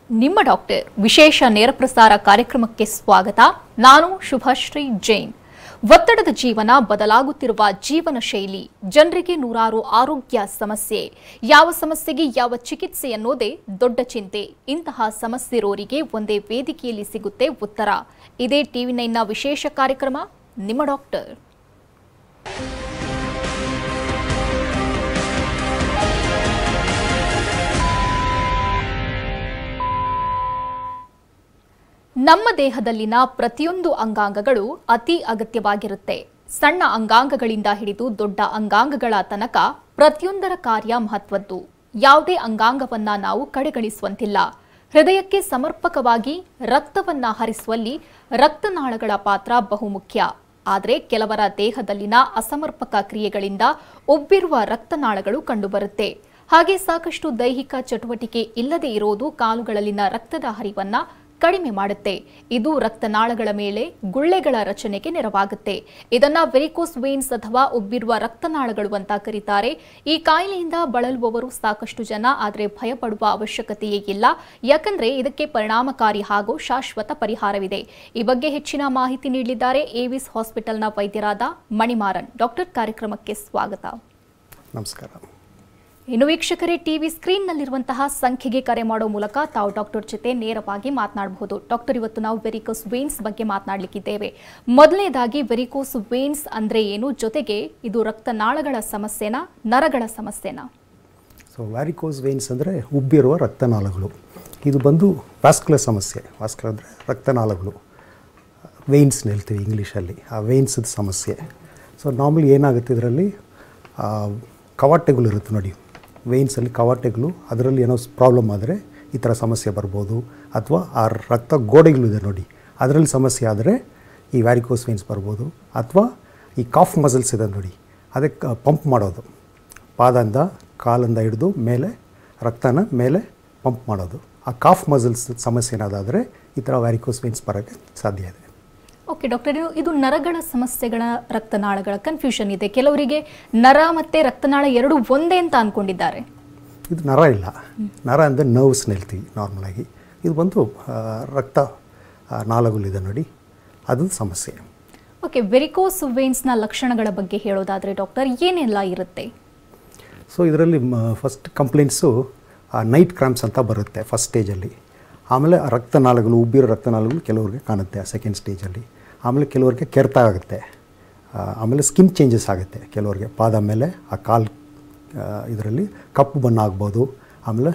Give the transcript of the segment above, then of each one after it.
ನಿಮ್ಮ ಡಾಕ್ಟರ್ ವಿಶೇಷ ನೇರ ಪ್ರಸಾರ ಕಾರ್ಯಕ್ರಮಕ್ಕೆ ಸ್ವಾಗತ. ನಾನು ಶುಭಶ್ರೀ ಜೈನ್. ಒತ್ತಡದ ಜೀವನ, ಬದಲಾಗುತ್ತಿರುವ ಜೀವನ ಶೈಲಿ, ಜನರಿಗೆ ನೂರಾರು ಆರೋಗ್ಯ ಸಮಸ್ಯೆ, ಯಾವ ಸಮಸ್ಯೆಗೆ ಯಾವ ಚಿಕಿತ್ಸೆ ಅನ್ನೋದೇ ದೊಡ್ಡ ಚಿಂತೆ. ಇಂತಹ ಸಮಸ್ಯೆ ಇರೋರಿಗೆ ಒಂದೇ ವೇದಿಕೆಯಲ್ಲಿ ಸಿಗುತ್ತೆ ಉತ್ತರ. ಇದೇ ಟಿವಿ9ನ ವಿಶೇಷ ಕಾರ್ಯಕ್ರಮ ನಿಮ್ಮ ಡಾಕ್ಟರ್. ನಮ್ಮ ದೇಹದಲ್ಲಿನ ಪ್ರತಿಯೊಂದು ಅಂಗಾಂಗಗಳು ಅತಿ ಅಗತ್ಯವಾಗಿರುತ್ತೆ. ಸಣ್ಣ ಅಂಗಾಂಗಗಳಿಂದ ಹಿಡಿದು ದೊಡ್ಡ ಅಂಗಾಂಗಗಳ ತನಕ ಪ್ರತಿಯೊಂದರ ಕಾರ್ಯ ಮಹತ್ವದ್ದು. ಯಾವುದೇ ಅಂಗಾಂಗವನ್ನ ನಾವು ಕಡೆಗಣಿಸುವಂತಿಲ್ಲ. ಹೃದಯಕ್ಕೆ ಸಮರ್ಪಕವಾಗಿ ರಕ್ತವನ್ನ ಹರಿಸುವಲ್ಲಿ ರಕ್ತನಾಳಗಳ ಪಾತ್ರ ಬಹುಮುಖ್ಯ. ಆದರೆ ಕೆಲವರ ದೇಹದಲ್ಲಿನ ಅಸಮರ್ಪಕ ಕ್ರಿಯೆಗಳಿಂದ ಉಬ್ಬಿರುವ ರಕ್ತನಾಳಗಳು ಕಂಡುಬರುತ್ತೆ. ಹಾಗೆ ಸಾಕಷ್ಟು ದೈಹಿಕ ಚಟುವಟಿಕೆ ಇಲ್ಲದೆ ಇರೋದು ಕಾಲುಗಳಲ್ಲಿನ ರಕ್ತದ ಹರಿವನ್ನ ಕಡಿಮೆ ಮಾಡುತ್ತೆ. ಇದು ರಕ್ತನಾಳಗಳ ಮೇಲೆ ಗುಳ್ಳೆಗಳ ರಚನೆಗೆ ನೆರವಾಗುತ್ತೆ. ಇದನ್ನ ವೆರಿಕೋಸ್ ವೇನ್ಸ್ ಅಥವಾ ಉಬ್ಬಿರುವ ರಕ್ತನಾಳಗಳು ಅಂತ ಕರೀತಾರೆ. ಈ ಕಾಯಿಲೆಯಿಂದ ಬಳಲುವವರು ಸಾಕಷ್ಟು ಜನ, ಆದರೆ ಭಯಪಡುವ ಅವಶ್ಯಕತೆಯೇ ಇಲ್ಲ. ಯಾಕಂದ್ರೆ ಇದಕ್ಕೆ ಪರಿಣಾಮಕಾರಿ ಹಾಗೂ ಶಾಶ್ವತ ಪರಿಹಾರವಿದೆ. ಈ ಬಗ್ಗೆ ಹೆಚ್ಚಿನ ಮಾಹಿತಿ ನೀಡಲಿದ್ದಾರೆ ಏವಿಸ್ ಹಾಸ್ಪಿಟಲ್ನ ವೈದ್ಯರಾದ ಮಣಿಮಾರನ್. ಡಾಕ್ಟರ್, ಕಾರ್ಯಕ್ರಮಕ್ಕೆ ಸ್ವಾಗತ. ನಮಸ್ಕಾರ. ಇನ್ನು ವೀಕ್ಷಕರೇ, ಟಿವಿ ಸ್ಕ್ರೀನ್ನಲ್ಲಿರುವಂತಹ ಸಂಖ್ಯೆಗೆ ಕರೆ ಮಾಡೋ ಮೂಲಕ ತಾವು ಡಾಕ್ಟರ್ ಜೊತೆ ನೇರವಾಗಿ ಮಾತನಾಡಬಹುದು. ಡಾಕ್ಟರ್, ಇವತ್ತು ನಾವು ವೆರಿಕೋಸ್ ವೇನ್ಸ್ ಬಗ್ಗೆ ಮಾತನಾಡಲಿಕ್ಕಿದ್ದೇವೆ. ಮೊದಲನೇದಾಗಿ, ವೆರಿಕೋಸ್ ವೇನ್ಸ್ ಅಂದ್ರೆ ಏನು, ಜೊತೆಗೆ ಇದು ರಕ್ತನಾಳಗಳ ಸಮಸ್ಯೆನಾ, ನರಗಳ ಸಮಸ್ಯೆನಾ? ಸೊ ವ್ಯಾರಿಕೋಸ್ ವೇನ್ಸ್ ಅಂದರೆ ಉಬ್ಬಿರುವ ರಕ್ತನಾಳಗಳು. ಇದು ಬಂದು ವ್ಯಾಸ್ಕ್ಯುಲರ್ ಸಮಸ್ಯೆ. ವ್ಯಾಸ್ಕ್ಯುಲರ್ ಅಂದರೆ ರಕ್ತನಾಳಗಳು, ವೇನ್ಸ್ ಹೇಳ್ತೀವಿ ಇಂಗ್ಲೀಷಲ್ಲಿ. ಆ ವೇನ್ಸದ ಸಮಸ್ಯೆ. ಸೊ ನಾರ್ಮಲಿ ಏನಾಗುತ್ತೆ, ಇದರಲ್ಲಿ ಕವಾಟೆಗಳು ಇರುತ್ತೆ ನೋಡಿ, ವೇನ್ಸಲ್ಲಿ ಕವಾಟೆಗಳು, ಅದರಲ್ಲಿ ಏನೋ ಪ್ರಾಬ್ಲಮ್ ಆದರೆ ಈ ಥರ ಸಮಸ್ಯೆ ಬರ್ಬೋದು. ಅಥವಾ ಆ ರಕ್ತ ಗೋಡೆಗಳಿದೆ ನೋಡಿ, ಅದರಲ್ಲಿ ಸಮಸ್ಯೆ ಆದರೆ ಈ ವ್ಯಾರಿಕೋಸ್ ವೇನ್ಸ್ ಬರ್ಬೋದು. ಅಥವಾ ಈ ಕಾಫ್ ಮಸಲ್ಸ್ ಇದೆ ನೋಡಿ, ಅದಕ್ಕೆ ಪಂಪ್ ಮಾಡೋದು, ಪಾದದಿಂದ ಕಾಲಿಂದ ಹಿಡಿದು ಮೇಲೆ ರಕ್ತನ ಮೇಲೆ ಪಂಪ್ ಮಾಡೋದು. ಆ ಕಾಫ್ ಮಸಲ್ಸ್ ಸಮಸ್ಯೆ ಏನಾದಾದರೆ ಈ ಥರ ವ್ಯಾರಿಕೋಸ್ ವೇನ್ಸ್ ಬರೋಕ್ಕೆ ಸಾಧ್ಯ ಇದೆ. ಓಕೆ ಡಾಕ್ಟರ್, ಇದು ನರಗಳ ಸಮಸ್ಯೆಗಳ ರಕ್ತನಾಳಗಳ ಕನ್ಫ್ಯೂಷನ್ ಇದೆ. ಕೆಲವರಿಗೆ ನರ ಮತ್ತು ರಕ್ತನಾಳ ಎರಡು ಒಂದೇ ಅಂತ ಅಂದ್ಕೊಂಡಿದ್ದಾರೆ. ಇದು ನರ ಇಲ್ಲ. ನರ ಅಂದರೆ ನರ್ವ್ಸ್ನ ಹೇಳ್ತೀವಿ ನಾರ್ಮಲಾಗಿ. ಇದು ಬಂದು ರಕ್ತ ನಾಳಗಳಿದೆ ನೋಡಿ, ಅದು ಸಮಸ್ಯೆ. ಓಕೆ, ವೆರಿಕೋಸ್ ವೇನ್ಸ್ನ ಲಕ್ಷಣಗಳ ಬಗ್ಗೆ ಹೇಳೋದಾದರೆ ಡಾಕ್ಟರ್, ಏನೆಲ್ಲ ಇರುತ್ತೆ? ಸೊ ಇದರಲ್ಲಿ ಫಸ್ಟ್ ಕಂಪ್ಲೇಂಟ್ಸು ನೈಟ್ ಕ್ರಾಂಪ್ಸ್ ಅಂತ ಬರುತ್ತೆ ಫಸ್ಟ್ ಸ್ಟೇಜಲ್ಲಿ. ಆಮೇಲೆ ರಕ್ತನಾಳಗಳು, ಉಬ್ಬಿರೋ ರಕ್ತನಾಳಗಳು ಕೆಲವ್ರಿಗೆ ಕಾಣುತ್ತೆ ಸೆಕೆಂಡ್ ಸ್ಟೇಜಲ್ಲಿ. ಆಮೇಲೆ ಕೆಲವ್ರಿಗೆ ಕೆರೆತ ಆಗುತ್ತೆ. ಆಮೇಲೆ ಸ್ಕಿನ್ ಚೇಂಜಸ್ ಆಗುತ್ತೆ ಕೆಲವ್ರಿಗೆ. ಪಾದ ಮೇಲೆ ಆ ಕಾಲು ಇದರಲ್ಲಿ ಕಪ್ಪು ಬಣ್ಣ ಆಗ್ಬೋದು. ಆಮೇಲೆ